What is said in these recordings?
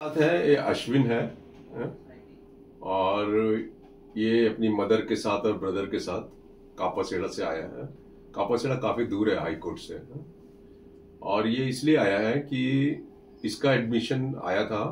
बात है, ये अश्विन है और ये अपनी मदर के साथ और ब्रदर के साथ कापासेड़ा से आया है। कापासेड़ा काफ़ी दूर है हाई कोर्ट से और ये इसलिए आया है कि इसका एडमिशन आया था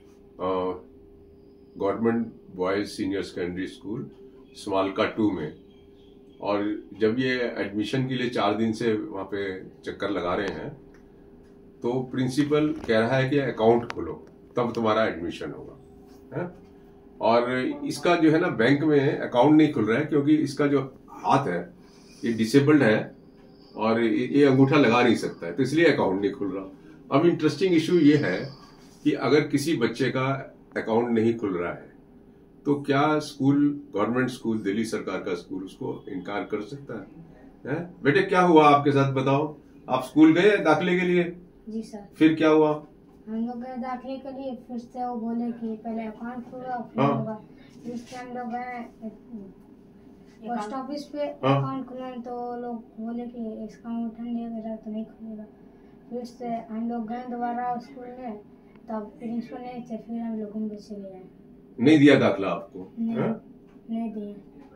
government boys senior secondary school Smalka 2 में। और जब ये एडमिशन के लिए 4 दिन से वहाँ पे चक्कर लगा रहे हैं तो प्रिंसिपल कह रहा है कि अकाउंट खोलो तब तुम्हारा एडमिशन होगा है? और इसका जो है ना बैंक में अकाउंट नहीं खुल रहा है क्योंकि इसका जो हाथ है ये डिसेबल्ड है और ये अंगूठा लगा नहीं सकता है, तो इसलिए अकाउंट नहीं खुल रहा। अब इंटरेस्टिंग इशू ये है कि अगर किसी बच्चे का अकाउंट नहीं खुल रहा है तो क्या स्कूल, गवर्नमेंट स्कूल, दिल्ली सरकार का स्कूल उसको इनकार कर सकता है? बेटे क्या हुआ आपके साथ, बताओ। आप स्कूल गए दाखिले के लिए? जी सर। फिर क्या हुआ? हम लोग गए दाखिले के लिए, फिर से वो बोले कि पहले अकाउंट खोलो फिर होगा। फिर से हम लोग गए पोस्ट ऑफिस पे अकाउंट खुलवाने तो लोग बोले कि इसका अंगूठा नहीं है तो नहीं खुलेगा। फिर से हम लोग गए दोबारा स्कूल में, तब प्रिंसिपल नहीं थे, फिर हम लोग घूमने चले गए। नहीं दिया दाखिला आपको? नहीं दिया।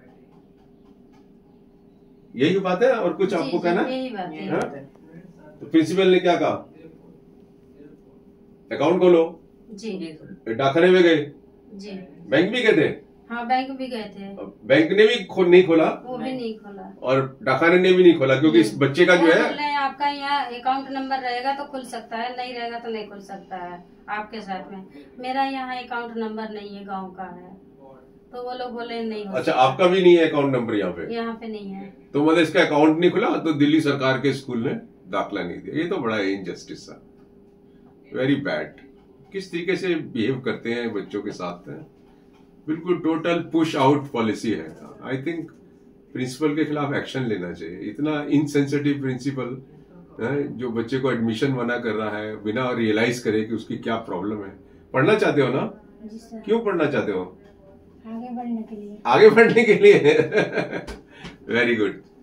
यही बात है और कुछ आपको कहना? यही बात है। तो प्रिंसिपल ने क्या कहा? अकाउंट खोलो। जी। डाकखाने में गए? जी। बैंक भी गए थे? हाँ, बैंक भी गए थे। बैंक ने भी नहीं खोला? वो भी नहीं खोला। और डाकखाने ने भी नहीं खोला क्योंकि इस बच्चे का जो है आपका यहाँ अकाउंट नंबर रहेगा तो खुल सकता है, नहीं रहेगा तो नहीं खुल सकता है आपके साथ में। मेरा यहाँ अकाउंट नंबर नहीं है, गांव का है, तो वो लोग बोले नहीं। अच्छा, आपका भी नहीं है अकाउंट नंबर यहाँ पे? यहाँ पे नहीं है। तो मतलब इसका अकाउंट नहीं खुला तो दिल्ली सरकार के स्कूल ने दाखिला नहीं दिया। ये तो बड़ा इनजस्टिस है, वेरी बैड। किस तरीके से बिहेव करते हैं बच्चों के साथ है। बिल्कुल टोटल पुश आउट पॉलिसी है। आई थिंक प्रिंसिपल के खिलाफ एक्शन लेना चाहिए। इतना इनसेंसिटिव प्रिंसिपल जो बच्चे को एडमिशन मना कर रहा है बिना रियलाइज करे कि उसकी क्या प्रॉब्लम है। पढ़ना चाहते हो ना? जी सर। क्यों पढ़ना चाहते हो? आगे बढ़ने के लिए। आगे बढ़ने के लिए वेरी गुड।